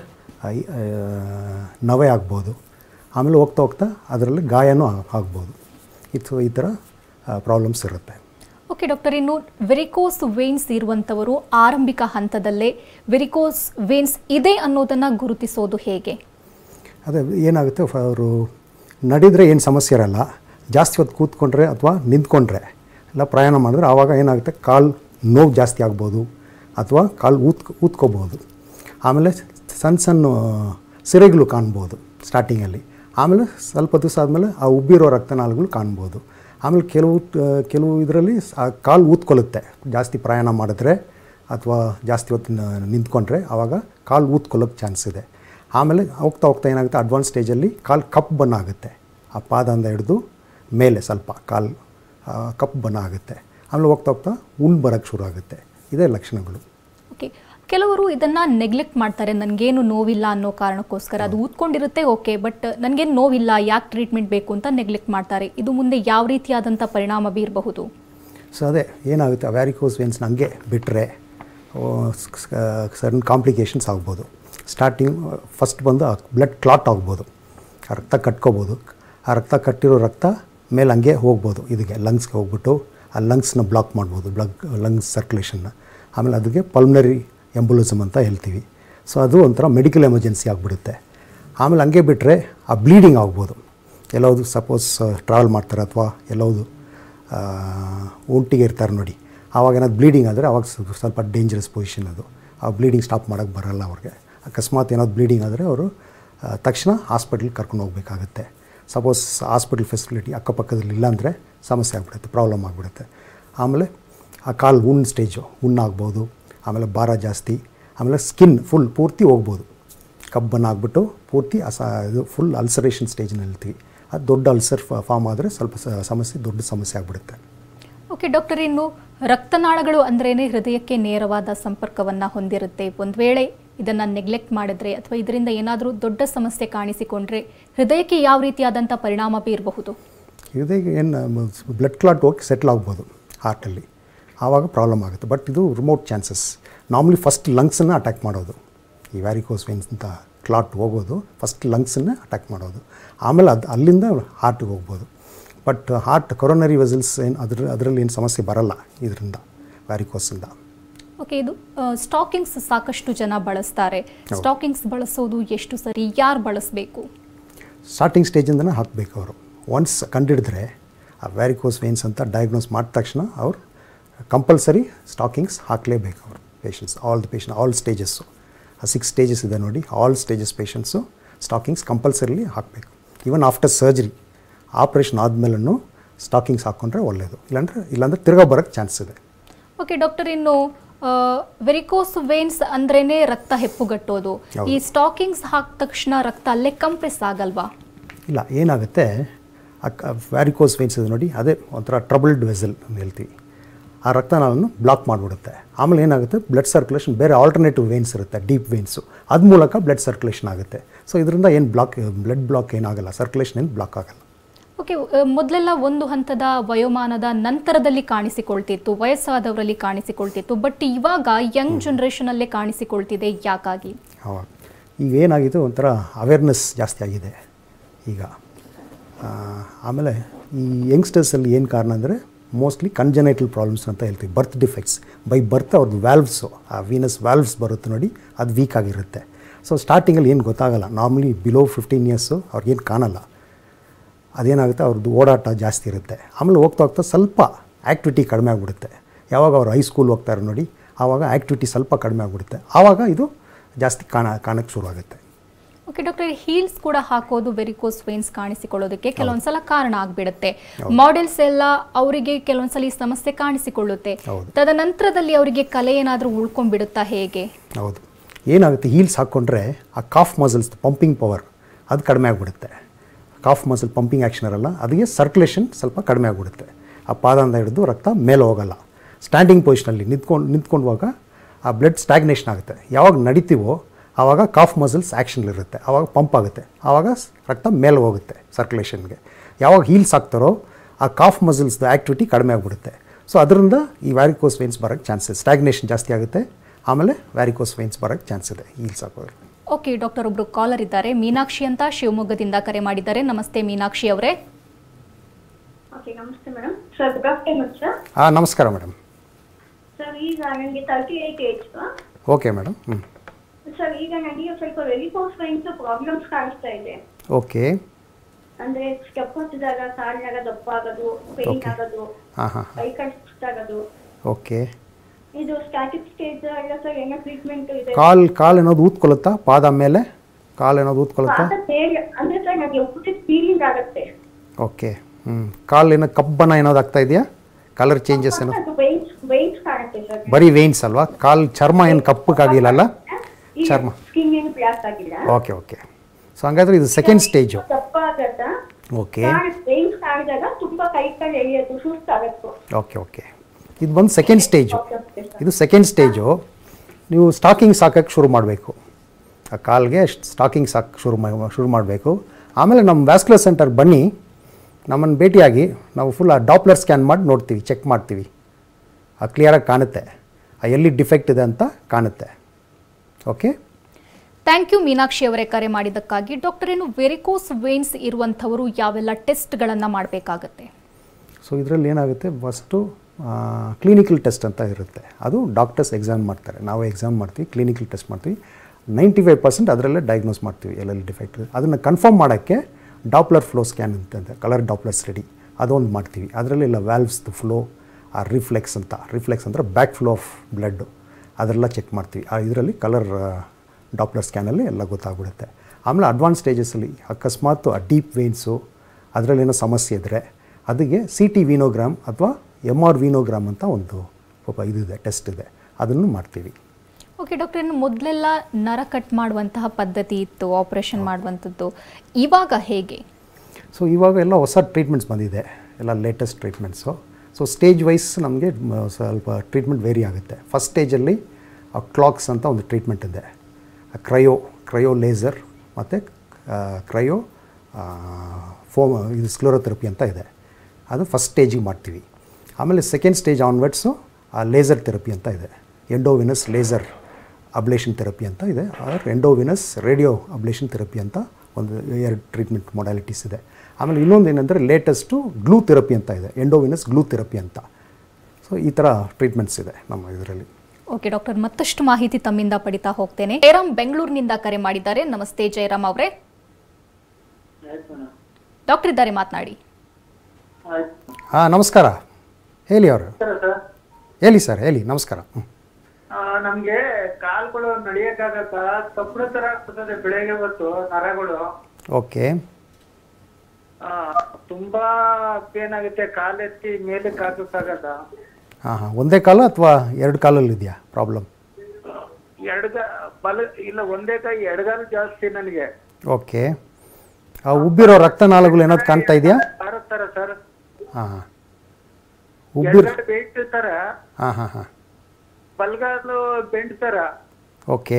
ನವೆ ಆಗ್ಬೋದು. ಆಮೇಲೆ ಹೋಗ್ತಾ ಹೋಗ್ತಾ ಅದರಲ್ಲಿ ಗಾಯನೂ ಆಗ್ಬೋದು. ಈ ಥರ ಪ್ರಾಬ್ಲಮ್ಸ್ ಇರುತ್ತೆ. ಓಕೆ ಡಾಕ್ಟರ್, ಇನ್ನು ವೆರಿಕೋಸ್ ವೇನ್ಸ್ ಇರುವಂಥವರು ಆರಂಭಿಕ ಹಂತದಲ್ಲೇ ವೆರಿಕೋಸ್ ವೇನ್ಸ್ ಇದೆ ಅನ್ನೋದನ್ನು ಗುರುತಿಸೋದು ಹೇಗೆ? ಅದೇ ಏನಾಗುತ್ತೆ, ಅವರು ನಡೆದರೆ ಏನು ಸಮಸ್ಯೆ ಇರಲ್ಲ. ಜಾಸ್ತಿ ಹೊತ್ತು ಕೂತ್ಕೊಂಡ್ರೆ ಅಥವಾ ನಿಂತ್ಕೊಂಡ್ರೆ ಎಲ್ಲ ಪ್ರಯಾಣ ಮಾಡಿದ್ರೆ ಆವಾಗ ಏನಾಗುತ್ತೆ, ಕಾಲು ನೋವು ಜಾಸ್ತಿ ಆಗ್ಬೋದು ಅಥವಾ ಕಾಲು ಊದ್ಕೋಬೋದು. ಆಮೇಲೆ ಸಣ್ಣ ಸಣ್ಣ ಸಿರೆಗಳು ಕಾಣ್ಬೋದು ಸ್ಟಾರ್ಟಿಂಗಲ್ಲಿ. ಆಮೇಲೆ ಸ್ವಲ್ಪ ದಿವಸ ಆದಮೇಲೆ ಆ ಉಬ್ಬಿರೋ ರಕ್ತನಾಳಗಳು ಕಾಣ್ಬೋದು. ಆಮೇಲೆ ಕೆಲವು ಇದರಲ್ಲಿ ಕಾಲು ಊದ್ಕೊಳ್ಳುತ್ತೆ ಜಾಸ್ತಿ ಪ್ರಯಾಣ ಮಾಡಿದ್ರೆ ಅಥವಾ ಜಾಸ್ತಿ ಹೊತ್ತು ನಿಂತ್ಕೊಂಡ್ರೆ, ಆವಾಗ ಕಾಲು ಊದ್ಕೊಳ್ಳೋಕ್ಕೆ ಚಾನ್ಸ್ ಇದೆ. ಆಮೇಲೆ ಹೋಗ್ತಾ ಹೋಗ್ತಾ ಏನಾಗುತ್ತೆ, ಅಡ್ವಾನ್ಸ್ ಸ್ಟೇಜಲ್ಲಿ ಕಾಲು ಕಪ್ಪು ಬಣ್ಣ ಆಗುತ್ತೆ. ಆ ಪಾದದಿಂದ ಹಿಡಿದು ಮೇಲೆ ಸ್ವಲ್ಪ ಕಾಲು ಕಪ್ಪು ಬಣ್ಣ ಆಗುತ್ತೆ. ಆಮೇಲೆ ಹೋಗ್ತಾ ಹೋಗ್ತಾ ಉಣ್ಣು ಬರೋಕ್ಕೆ ಶುರು ಆಗುತ್ತೆ. ಇದೇ ಲಕ್ಷಣಗಳು. ಓಕೆ, ಕೆಲವರು ಇದನ್ನು ನೆಗ್ಲೆಕ್ಟ್ ಮಾಡ್ತಾರೆ. ನನಗೇನು ನೋವಿಲ್ಲ ಅನ್ನೋ ಕಾರಣಕ್ಕೋಸ್ಕರ. ಅದು ಊದ್ಕೊಂಡಿರುತ್ತೆ, ಓಕೆ, ಬಟ್ ನನಗೇನು ನೋವಿಲ್ಲ, ಯಾಕೆ ಟ್ರೀಟ್ಮೆಂಟ್ ಬೇಕು ಅಂತ ನೆಗ್ಲೆಕ್ಟ್ ಮಾಡ್ತಾರೆ. ಇದು ಮುಂದೆ ಯಾವ ರೀತಿಯಾದಂಥ ಪರಿಣಾಮ ಬೀರಬಹುದು? ಸೊ ಅದೇ ಏನಾಗುತ್ತೆ, ವ್ಯಾರಿಕೋಸ್ ವೇನ್ಸ್ನ ಹಂಗೆ ಬಿಟ್ಟರೆ ಸಡನ್ ಕಾಂಪ್ಲಿಕೇಶನ್ಸ್ ಆಗ್ಬೋದು. ಸ್ಟಾರ್ಟಿಂಗ್ ಫಸ್ಟ್ ಬಂದು ಬ್ಲಡ್ ಕ್ಲಾಟ್ ಆಗ್ಬೋದು, ಆ ರಕ್ತ ಕಟ್ಕೋಬೋದು. ಆ ರಕ್ತ ಕಟ್ಟಿರೋ ರಕ್ತ ಮೇಲೆ ಹಂಗೆ ಹೋಗ್ಬೋದು, ಇದಕ್ಕೆ ಲಂಗ್ಸ್ಗೆ ಹೋಗ್ಬಿಟ್ಟು ಆ ಲಂಗ್ಸ್ನ ಬ್ಲಾಕ್ ಮಾಡ್ಬೋದು, ಲಂಗ್ಸ್ ಸರ್ಕ್ಯುಲೇಷನ್ನ. ಆಮೇಲೆ ಅದಕ್ಕೆ ಪಲ್ಮನರಿ ಎಂಬುಲಿಸಮ್ ಅಂತ ಹೇಳ್ತೀವಿ. ಸೊ ಅದು ಒಂಥರ ಮೆಡಿಕಲ್ ಎಮರ್ಜೆನ್ಸಿ ಆಗಿಬಿಡುತ್ತೆ. ಆಮೇಲೆ ಹಂಗೆ ಬಿಟ್ಟರೆ ಆ ಬ್ಲೀಡಿಂಗ್ ಆಗ್ಬೋದು. ಎಲ್ಲವುದು ಸಪೋಸ್ ಟ್ರಾವೆಲ್ ಮಾಡ್ತಾರೆ ಅಥವಾ ಎಲ್ಲವುದು ಒಟ್ಟಿಗೆ ಇರ್ತಾರೆ ನೋಡಿ, ಆವಾಗ ಏನಾದ್ರು ಬ್ಲೀಡಿಂಗ್ ಆದರೆ ಆವಾಗ ಸ್ವಲ್ಪ ಡೇಂಜರಸ್ ಪೊಸಿಷನ್ ಅದು. ಆ ಬ್ಲೀಡಿಂಗ್ ಸ್ಟಾಪ್ ಮಾಡೋಕ್ಕೆ ಬರೋಲ್ಲ ಅವ್ರಿಗೆ. ಅಕಸ್ಮಾತ್ ಏನಾದ್ರು ಬ್ಲೀಡಿಂಗ್ ಆದರೆ ಅವರು ತಕ್ಷಣ ಹಾಸ್ಪಿಟ್ಲಿಗೆ ಕರ್ಕೊಂಡು ಹೋಗಬೇಕಾಗುತ್ತೆ. ಸಪೋಸ್ ಹಾಸ್ಪಿಟಲ್ ಫೆಸಿಲಿಟಿ ಅಕ್ಕಪಕ್ಕದಲ್ಲಿ ಇಲ್ಲಾಂದರೆ ಸಮಸ್ಯೆ ಆಗಿಬಿಡುತ್ತೆ, ಪ್ರಾಬ್ಲಮ್ ಆಗಿಬಿಡುತ್ತೆ. ಆಮೇಲೆ ಆ ಕಾಲು ಹುಣ್ಣು ಸ್ಟೇಜು, ಹುಣ್ಣಾಗ್ಬೋದು. ಆಮೇಲೆ ಭಾರ ಜಾಸ್ತಿ, ಆಮೇಲೆ ಸ್ಕಿನ್ ಫುಲ್ ಪೂರ್ತಿ ಹೋಗ್ಬೋದು. ಕಬ್ಬನ್ನು ಆಗ್ಬಿಟ್ಟು ಪೂರ್ತಿ ಇದು ಫುಲ್ ಅಲ್ಸರೇಷನ್ ಸ್ಟೇಜ್ನಲ್ಲಿ ಇರ್ತೀವಿ. ಅದು ದೊಡ್ಡ ಅಲ್ಸರ್ ಫಾರ್ಮ್ ಆದರೆ ಸ್ವಲ್ಪ ಸಮಸ್ಯೆ, ದೊಡ್ಡ ಸಮಸ್ಯೆ ಆಗಿಬಿಡುತ್ತೆ. ಓಕೆ ಡಾಕ್ಟರ್, ಇನ್ನು ರಕ್ತನಾಳಗಳು ಅಂದ್ರೇನೆ ಹೃದಯಕ್ಕೆ ನೇರವಾದ ಸಂಪರ್ಕವನ್ನು ಹೊಂದಿರುತ್ತೆ. ಒಂದು ವೇಳೆ ಇದನ್ನು ನೆಗ್ಲೆಕ್ಟ್ ಮಾಡಿದ್ರೆ ಅಥವಾ ಇದರಿಂದ ಏನಾದರೂ ದೊಡ್ಡ ಸಮಸ್ಯೆ ಕಾಣಿಸಿಕೊಂಡ್ರೆ ಹೃದಯಕ್ಕೆ ಯಾವ ರೀತಿಯಾದಂಥ ಪರಿಣಾಮ ಬೀರಬಹುದು? ಹೃದಯಕ್ಕೆ ಏನು ಬ್ಲಡ್ ಕ್ಲಾಟ್ ಹೋಗಿ ಸೆಟ್ಲ್ ಆಗ್ಬೋದು ಹಾರ್ಟಲ್ಲಿ, ಆವಾಗ ಪ್ರಾಬ್ಲಮ್ ಆಗುತ್ತೆ. ಬಟ್ ಇದು ರಿಮೋಟ್ ಚಾನ್ಸಸ್. ನಾರ್ಮಲಿ ಫಸ್ಟ್ ಲಂಗ್ಸನ್ನು ಅಟ್ಯಾಕ್ ಮಾಡೋದು. ಈ ವ್ಯಾರಿಕೋಸ್ ವೇನ್ಸ್ ಅಂತ ಕ್ಲಾಟ್ ಹೋಗೋದು ಫಸ್ಟ್ ಲಂಗ್ಸನ್ನು ಅಟ್ಯಾಕ್ ಮಾಡೋದು, ಆಮೇಲೆ ಅಲ್ಲಿಂದ ಹಾರ್ಟಿಗೆ ಹೋಗ್ಬೋದು. ಬಟ್ ಹಾರ್ಟ್ ಕೊರೋನರಿ ವೆಸಲ್ಸ್ ಏನು ಅದರಲ್ಲಿ ಏನು ಸಮಸ್ಯೆ ಬರಲ್ಲ ಇದರಿಂದ, ವ್ಯಾರಿಕೋಸಿಂದ. ಓಕೆ, ಇದು ಸ್ಟಾಕಿಂಗ್ಸ್ ಸಾಕಷ್ಟು ಜನ ಬಳಸ್ತಾರೆ. ಸ್ಟಾಕಿಂಗ್ಸ್ ಬಳಸೋದು ಎಷ್ಟು ಸರಿ, ಯಾರು ಬಳಸಬೇಕು? ಸ್ಟಾರ್ಟಿಂಗ್ ಸ್ಟೇಜಿಂದನೇ ಹಾಕಬೇಕು ಅವರು. ಒನ್ಸ್ ಕಂಡಿಡಿದ್ರೆ ಆ ವ್ಯಾರಿಕೋಸ್ ವೇನ್ಸ್ ಅಂತ ಡಯಾಗ್ನೋಸ್ ಮಾಡಿದ ತಕ್ಷಣ ಅವ್ರು ಕಂಪಲ್ಸರಿ ಸ್ಟಾಕಿಂಗ್ಸ್ ಹಾಕಲೇಬೇಕು ಅವರು ಪೇಷಂಟ್ಸ್. ಆಲ್ ಸ್ಟೇಜಸ್ಸು, 6 ಸ್ಟೇಜಸ್ ಇದೆ ನೋಡಿ, all stages patients stockings compulsorily ಹಾಕಬೇಕು. ಈವನ್ ಆಫ್ಟರ್ ಸರ್ಜರಿ, ಆಪ್ರೇಷನ್ ಆದಮೇಲೂ ಸ್ಟಾಕಿಂಗ್ಸ್ ಹಾಕ್ಕೊಂಡ್ರೆ ಒಳ್ಳೆಯದು. ಇಲ್ಲಾಂದರೆ ತಿರ್ಗಾ ಬರೋಕ್ಕೆ ಚಾನ್ಸ್ ಇದೆ. ಓಕೆ ಡಾಕ್ಟರ್, ಇನ್ನು ವೆರಿಕೋಸ್ ವೇನ್ಸ್ ಅಂದ್ರೇನೆ ರಕ್ತ ಹೆಪ್ಪುಗಟ್ಟೋದು. ಈ ಸ್ಟಾಕಿಂಗ್ಸ್ ಹಾಕಿದ ತಕ್ಷಣ ರಕ್ತ ಅಲ್ಲೇ ಕಂಪ್ರೆಸ್ ಆಗಲ್ವಾ? ಇಲ್ಲ, ಏನಾಗುತ್ತೆ, ವ್ಯಾರಿಕೋಸ್ ವೇನ್ಸ್ ಇದೆ ನೋಡಿ, ಅದೇ ಒಂಥರ ಟ್ರಬಲ್ಡ್ ವೆಸಲ್ ಅಂತ ಹೇಳ್ತೀವಿ. ಆ ರಕ್ತನಾಳನ್ನು ಬ್ಲಾಕ್ ಮಾಡಿಬಿಡುತ್ತೆ. ಆಮೇಲೆ ಏನಾಗುತ್ತೆ, ಬ್ಲಡ್ ಸರ್ಕ್ಯುಲೇಷನ್ ಬೇರೆ ಆಲ್ಟರ್ನೇಟಿವ್ ವೇನ್ಸ್ ಇರುತ್ತೆ, ಡೀಪ್ ವೇನ್ಸು, ಅದ ಮೂಲಕ ಬ್ಲಡ್ ಸರ್ಕ್ಯುಲೇಷನ್ ಆಗುತ್ತೆ. ಸೊ ಇದರಿಂದ ಏನು ಬ್ಲಡ್ ಬ್ಲಾಕ್ ಏನಾಗಲ್ಲ, ಸರ್ಕ್ಯುಲೇಷನ್ ಏನು ಬ್ಲಾಕ್ ಆಗಲ್ಲ. ಓಕೆ, ಮೊದಲೆಲ್ಲ ಒಂದು ಹಂತದ ವಯೋಮಾನದ ನಂತರದಲ್ಲಿ ಕಾಣಿಸಿಕೊಳ್ತಿತ್ತು, ವಯಸ್ಸಾದವರಲ್ಲಿ ಕಾಣಿಸಿಕೊಳ್ತಿತ್ತು. ಬಟ್ ಇವಾಗ ಯಂಗ್ ಜನ್ರೇಷನಲ್ಲೇ ಕಾಣಿಸಿಕೊಳ್ತಿದೆ, ಯಾಕಾಗಿ? ಈಗ ಏನಾಗಿದೆ, ಒಂಥರ ಅವೇರ್ನೆಸ್ ಜಾಸ್ತಿ ಆಗಿದೆ ಈಗ. ಆಮೇಲೆ ಈ ಯಂಗ್ಸ್ಟರ್ಸಲ್ಲಿ ಏನು ಕಾರಣ ಅಂದರೆ ಮೋಸ್ಟ್ಲಿ ಕಂಜನೈಟಲ್ ಪ್ರಾಬ್ಲಮ್ಸ್ ಅಂತ ಹೇಳ್ತೀವಿ, ಬರ್ತ್ ಡಿಫೆಕ್ಟ್ಸ್. ಬೈ ಬರ್ತ್ ಅವ್ರದ್ದು ವ್ಯಾಲ್ವ್ಸು, ಆ ವೀನಸ್ ವ್ಯಾಲ್ವ್ಸ್ ಬರುತ್ತೆ ನೋಡಿ, ಅದು ವೀಕ್ ಆಗಿರುತ್ತೆ. ಸೊ ಸ್ಟಾರ್ಟಿಂಗಲ್ಲಿ ಏನು ಗೊತ್ತಾಗಲ್ಲ, ನಾರ್ಮಲಿ ಬಿಲೋ 15 ಇಯರ್ಸು ಅವ್ರಿಗೇನು ಕಾಣಲ್ಲ. ಅದೇನಾಗುತ್ತೆ, ಅವ್ರದ್ದು ಓಡಾಟ ಜಾಸ್ತಿ ಇರುತ್ತೆ. ಆಮೇಲೆ ಹೋಗ್ತಾ ಹೋಗ್ತಾ ಸ್ವಲ್ಪ ಆ್ಯಕ್ಟಿವಿಟಿ ಕಡಿಮೆ ಆಗಿಬಿಡುತ್ತೆ. ಯಾವಾಗ ಅವ್ರು ಹೈಸ್ಕೂಲ್ ಹೋಗ್ತಾರೆ ನೋಡಿ, ಆವಾಗ ಆ್ಯಕ್ಟಿವಿಟಿ ಸ್ವಲ್ಪ ಕಡಿಮೆ ಆಗಿಬಿಡುತ್ತೆ. ಆವಾಗ ಇದು ಜಾಸ್ತಿ ಕಾಣಕ್ಕೆ ಶುರು ಆಗುತ್ತೆ. ಓಕೆ ಡಾಕ್ಟರ್, ಹೀಲ್ಸ್ ಕೂಡ ಹಾಕೋದು ವೆರಿಕೋಸ್ ವೇನ್ಸ್ ಕಾಣಿಸಿಕೊಳ್ಳೋದಕ್ಕೆ ಕೆಲವೊಂದ್ಸಲ ಕಾರಣ ಆಗಿಬಿಡುತ್ತೆ. ಮಾಡೆಲ್ಸ್ ಎಲ್ಲ ಅವರಿಗೆ ಕೆಲವೊಂದ್ಸಲ ಈ ಸಮಸ್ಯೆ ಕಾಣಿಸಿಕೊಳ್ಳುತ್ತೆ. ತದನಂತರದಲ್ಲಿ ಅವರಿಗೆ ಕಲೆ ಏನಾದರೂ ಉಳ್ಕೊಂಡ್ಬಿಡುತ್ತಾ, ಹೇಗೆ? ಹೌದು, ಏನಾಗುತ್ತೆ, ಹೀಲ್ಸ್ ಹಾಕ್ಕೊಂಡ್ರೆ ಆ ಕಾಫ್ ಮಸಲ್ಸ್ ಪಂಪಿಂಗ್ ಪವರ್ ಅದು ಕಡಿಮೆ ಆಗಿಬಿಡುತ್ತೆ. ಕಾಫ್ ಮಸಲ್ ಪಂಪಿಂಗ್ ಆ್ಯಕ್ಷನ್ ಇರಲ್ಲ, ಅದಕ್ಕೆ ಸರ್ಕ್ಯುಲೇಷನ್ ಸ್ವಲ್ಪ ಕಡಿಮೆ ಆಗಿಬಿಡುತ್ತೆ. ಆ ಪಾದದಿಂದ ಹಿಡಿದು ರಕ್ತ ಮೇಲೆ ಹೋಗಲ್ಲ. ಸ್ಟ್ಯಾಂಡಿಂಗ್ ಪೊಸಿಷನಲ್ಲಿ ನಿಂತ್ಕೊಂಡಾಗ ಆ ಬ್ಲಡ್ ಸ್ಟ್ಯಾಗ್ನೇಷನ್ ಆಗುತ್ತೆ. ಯಾವಾಗ ನಡಿತೀವೋ ಆವಾಗ ಕಾಫ್ ಮಸಲ್ಸ್ ಆ್ಯಕ್ಷನ್ಲಿರುತ್ತೆ, ಆವಾಗ ಪಂಪ್ ಆಗುತ್ತೆ, ಆವಾಗ ರಕ್ತ ಮೇಲೆ ಹೋಗುತ್ತೆ ಸರ್ಕ್ಯುಲೇಷನ್ಗೆ. ಯಾವಾಗ ಹೀಲ್ಸ್ ಹಾಕ್ತಾರೋ ಆ ಕಾಫ್ ಮಸಲ್ಸ್ದು ಆ್ಯಕ್ಟಿವಿಟಿ ಕಡಿಮೆ ಆಗಿಬಿಡುತ್ತೆ. ಸೊ ಅದರಿಂದ ಈ ವ್ಯಾರಿಕೋಸ್ ವೇನ್ಸ್ ಬರೋಕ್ಕೆ ಚಾನ್ಸಸ್, ಸ್ಟ್ಯಾಗ್ನೇಷನ್ ಜಾಸ್ತಿ ಆಗುತ್ತೆ, ಆಮೇಲೆ ವ್ಯಾರಿಕೋಸ್ ವೇನ್ಸ್ ಬರೋಕ್ಕೆ ಚಾನ್ಸ್ ಇದೆ ಹೀಲ್ಸ್ ಹಾಕೋದು. ಓಕೆ ಡಾಕ್ಟರ್, ಒಬ್ರು ಕಾಲರ್ ಇದ್ದಾರೆ, ಮೀನಾಕ್ಷಿ ಅಂತ, ಶಿವಮೊಗ್ಗದಿಂದ ಕರೆ ಮಾಡಿದ್ದಾರೆ. ನಮಸ್ತೆ ಮೀನಾಕ್ಷಿ ಅವರೇ. ನಮಸ್ತೆ madam. Sir good afternoon sir. ನಮಸ್ಕಾರ ಮೇಡಮ್. ಸರ್ ಈಗ ನನಗೆ 38 ಏಜ್. Okay madam. ಸರ್ ಈಗ ನನಗೆ ಸ್ವಲ್ಪ ವೆರಿಕೋಸ್ ವೇನ್ಸ್ ಪ್ರಾಬ್ಲಮ್ಸ್ ಕಾಣಿಸ್ತಾ ಇದೆ. ಓಕೆ. ಅಂದ್ರೆ ಸ್ಟೆಪ್ ಹತ್ತಿದಾಗ ಕಾಲಿನಾಗ ದಪ್ಪ ಆಗೋದು, ಪೇನ್ ಆಗೋದು, ಕೈ ಕಾಲು ಸುಸ್ತಾಗೋದು. ಓಕೆ. ಇದು ಸ್ಟಾಟಿಕ್ ಸ್ಟೇಜ್ ಅಲ್ಲ ಸರ್, ಏನೋ ಟ್ರೀಟ್ಮೆಂಟ್ ಇದೆ? ಕಾಲು ಏನಾದ್ರು ಊದ್ಕೊಳ್ಳುತ್ತಾ, ಪಾದ ಮೇಲೆ ಕಾಲು ಏನಾದ್ರು ಊದ್ಕೊಳ್ಳುತ್ತಾ? ಅಂದ್ರೆ ಸರ್ ನನಗೆ ಒಬ್ಬರಿಗೆ ಫೀಲಿಂಗ್ ಆಗುತ್ತೆ. ಓಕೆ. ಕಾಲು ಏನೋ ಕಬ್ಬನ ಏನಾದ್ರು ಆಗ್ತಾ ಇದೆಯಾ? ಕಲರ್ ಚೇಂಜಸ್ ಏನೋ? ವೇನ್ಸ್ ಕಾಣುತ್ತೆ ಸರ್. ಬರೀ ವೇನ್ಸ್ ಅಲ್ವಾ? ಕಾಲು ಚರ್ಮ ಏನು ಕಪ್ಪಗಾಗಿಲ್ಲ, ಚರ್ಮ ಸ್ಕಿನ್ ಏನು ಬ್ಲಾಕ್ ಆಗಿಲ್ಲ. Okay okay. ಸೊ ಹಂಗಾದ್ರೆ ಇದು ಸೆಕೆಂಡ್ ಸ್ಟೇಜು. ದಪ್ಪ ಆಗುತ್ತಾ? ಓಕೆ. ವೇನ್ಸ್ ಕಾಣಿದಾಗ ತುಂಬಾ ಕೈ ಕಾಲು ಎಳೆಯೋದು, ಸುಸ್ತಾಗುತ್ತೆ. Okay okay. ಇದು ಬಂದು ಸೆಕೆಂಡ್ ಸ್ಟೇಜು. ಇದು ಸೆಕೆಂಡ್ ಸ್ಟೇಜು. ನೀವು ಸ್ಟಾಕಿಂಗ್ಸ್ ಹಾಕೋಕ್ಕೆ ಶುರು ಮಾಡಬೇಕು. ಆ ಕಾಲ್ಗೆ ಸ್ಟಾಕಿಂಗ್ಸ್ ಹಾಕಿ ಶುರು ಮಾಡಬೇಕು. ಆಮೇಲೆ ನಮ್ಮ ವ್ಯಾಸ್ಕ್ಯುಲರ್ ಸೆಂಟರ್ಗೆ ಬನ್ನಿ, ನಮ್ಮನ್ನು ಭೇಟಿಯಾಗಿ ನಾವು ಫುಲ್ ಆ ಡಾಪ್ಲರ್ ಸ್ಕ್ಯಾನ್ ಮಾಡಿ ನೋಡ್ತೀವಿ, ಚೆಕ್ ಮಾಡ್ತೀವಿ. ಆ ಕ್ಲಿಯರಾಗಿ ಕಾಣುತ್ತೆ, ಎಲ್ಲಿ ಡಿಫೆಕ್ಟ್ ಇದೆ ಅಂತ ಕಾಣುತ್ತೆ. ಓಕೆ, ಥ್ಯಾಂಕ್ ಯು ಮೀನಾಕ್ಷಿ ಅವರೇ ಕರೆ ಮಾಡಿದ್ದಕ್ಕಾಗಿ. ಡಾಕ್ಟರ್, ಏನು ವೆರಿಕೋಸ್ ವೇನ್ಸ್ ಇರುವಂಥವರು ಯಾವೆಲ್ಲ ಟೆಸ್ಟ್ಗಳನ್ನು ಮಾಡಬೇಕಾಗತ್ತೆ? ಸೊ ಇದರಲ್ಲಿ ಏನಾಗುತ್ತೆ, ಫಸ್ಟು ಕ್ಲಿನಿಕಲ್ ಟೆಸ್ಟ್ ಅಂತ ಇರುತ್ತೆ. ಅದು ಡಾಕ್ಟರ್ಸ್ ಎಕ್ಸಾಮ್ ಮಾಡ್ತಾರೆ, ನಾವು ಎಕ್ಸಾಮ್ ಮಾಡ್ತೀವಿ, ಕ್ಲಿನಿಕಲ್ ಟೆಸ್ಟ್ ಮಾಡ್ತೀವಿ. 95% ಅದರಲ್ಲೇ ಡಯಾಗ್ನೋಸ್ ಮಾಡ್ತೀವಿ ಎಲ್ಲೆಲ್ಲಿ ಡಿಫೆಕ್ಟ್. ಅದನ್ನು ಕನ್ಫರ್ಮ್ ಮಾಡೋಕ್ಕೆ ಡಾಪ್ಲರ್ ಫ್ಲೋ ಸ್ಕ್ಯಾನ್ ಅಂತಂದರೆ ಕಲರ್ ಡಾಪ್ಲರ್ ಸ್ಟಡಿ ಅದೊಂದು ಮಾಡ್ತೀವಿ. ಅದರಲ್ಲೆಲ್ಲ ವ್ಯಾಲ್ವ್ಸ್ದು ಫ್ಲೋ, ಆ ರಿಫ್ಲೆಕ್ಸ್ ಅಂದರೆ ಬ್ಯಾಕ್ ಫ್ಲೋ ಆಫ್ ಬ್ಲಡ್ಡು, ಅದೆಲ್ಲ ಚೆಕ್ ಮಾಡ್ತೀವಿ. ಇದರಲ್ಲಿ ಕಲರ್ ಡಾಪ್ಲರ್ ಸ್ಕ್ಯಾನಲ್ಲಿ ಎಲ್ಲ ಗೊತ್ತಾಗ್ಬಿಡುತ್ತೆ. ಆಮೇಲೆ ಅಡ್ವಾನ್ಸ್ ಸ್ಟೇಜಸಲ್ಲಿ ಅಕಸ್ಮಾತ್ ಆ ಡೀಪ್ ವೇನ್ಸು ಅದರಲ್ಲೇನೋ ಸಮಸ್ಯೆ ಇದ್ದರೆ ಅದಕ್ಕೆ CT ವೀನೋಗ್ರಾಮ್ ಅಥವಾ MR ವೀನೋಗ್ರಾಮ್ ಅಂತ ಒಂದು ಇದಿದೆ, ಟೆಸ್ಟ್ ಇದೆ, ಅದನ್ನು ಮಾಡ್ತೀವಿ. ಓಕೆ ಡಾಕ್ಟರ್, ಇನ್ನು ಮೊದಲೆಲ್ಲ ನರ ಕಟ್ ಮಾಡುವಂತಹ ಪದ್ಧತಿ ಇತ್ತು, ಆಪರೇಷನ್ ಮಾಡುವಂಥದ್ದು, ಇವಾಗ ಹೇಗೆ? ಸೊ ಇವಾಗ ಎಲ್ಲ ಹೊಸ ಟ್ರೀಟ್ಮೆಂಟ್ಸ್ ಬಂದಿದೆ, ಎಲ್ಲ latest treatments. So stage wise ನಮಗೆ ಸ್ವಲ್ಪ ಟ್ರೀಟ್ಮೆಂಟ್ ವೇರಿ ಆಗುತ್ತೆ. ಫಸ್ಟ್ ಸ್ಟೇಜಲ್ಲಿ ಕ್ಲಾಕ್ಸ್ ಅಂತ ಒಂದು ಟ್ರೀಟ್ಮೆಂಟ್ ಇದೆ, ಕ್ರಯೋ ಲೇಸರ್ ಮತ್ತು ಕ್ರಯೋ ಇದು ಸ್ಕ್ಲೆರೋಥೆರಪಿ ಅಂತ ಇದೆ. ಅದು ಫಸ್ಟ್ ಸ್ಟೇಜಿಗೆ ಮಾಡ್ತೀವಿ. ಆಮೇಲೆ second stage onwards laser therapy ಅಂತ ಇದೆ, ಎಂಡೋವಿನಸ್ ಲೇಸರ್ ಅಬ್ಲೇಷನ್ ಥೆರಪಿ ಅಂತ ಇದೆ, ಎಂಡೋವಿನಸ್ ರೇಡಿಯೋ ಅಬ್ಲೇಷನ್ ಥೆರಪಿ ಅಂತ ಒಂದು 2 ಟ್ರೀಟ್ಮೆಂಟ್ ಮೊಡಾಲಿಟೀಸ್ ಇದೆ. ಆಮೇಲೆ ಇನ್ನೊಂದು ಏನಂದರೆ ಲೇಟೆಸ್ಟು ಗ್ಲೂ ಥೆರಪಿ ಅಂತ ಇದೆ, ಎಂಡೋವಿನಸ್ ಗ್ಲೂ ಥೆರಪಿ ಅಂತ. ಸೊ ಈ ಥರ ಟ್ರೀಟ್ಮೆಂಟ್ಸ್ ಇದೆ ನಮ್ಮ ಇದರಲ್ಲಿ. ಓಕೆ ಡಾಕ್ಟರ್, ಮತ್ತಷ್ಟು ಮಾಹಿತಿ ತಮ್ಮಿಂದ ಪಡಿತಾ ಹೋಗ್ತೇನೆ. ಜಯರಾಮ್ ಬೆಂಗಳೂರಿನಿಂದ ಕರೆ ಮಾಡಿದ್ದಾರೆ. ನಮಸ್ತೆ ಜಯರಾಮ್ ಅವರೇ. ಡಾಕ್ಟರ್ ಇದ್ದಾರೆ, ಮಾತನಾಡಿ. ಹಾಂ ನಮಸ್ಕಾರ, ಹೇಳಿ ಅವರು. ಹೇಳಿ ಸರ್, ಹೇಳಿ. ನಮಸ್ಕಾರ. ನಮ್ಗೆ ಕಾಲ್ಗಳು ನಡೆಯಕ್ಕಾಗತ್ತ, ಕಪ್ಪಳ ತರ ಆಗ್ತದೆ ಬೆಳಗ್ಗೆ ಹೊತ್ತು ನರಗಳು. ಓಕೆ. ತುಂಬಾ ಪೇನ್ ಆಗುತ್ತೆ, ಕಾಲೆತ್ತಿ ಮೇಲೆ ಕಾಕಕ್ಕಾಗತ್ತ. ಹಾಂ ಒಂದೇ ಕಾಲ ಅಥವಾ 2 ಕಾಲಲ್ಲಿ ಇದೆಯಾ ಪ್ರಾಬ್ಲಮ್? ಇಲ್ಲ, ಒಂದೇ ಕೈ, ಎಡಗಾಲು ಜಾಸ್ತಿ ನನಗೆ. ಓಕೆ. ಉಬ್ಬಿರೋ ರಕ್ತನಾಳಗಳು ಏನಾದ್ರು ಕಾಣ್ತಾ ಇದೆಯಾ? ಸರ್ ಹಾಂ ಬೆಂಟ್ ತರ. ಹಾಂ ಬಲ್ಗಾಲು ಬೆಂಟ್ ತರ. ಓಕೆ.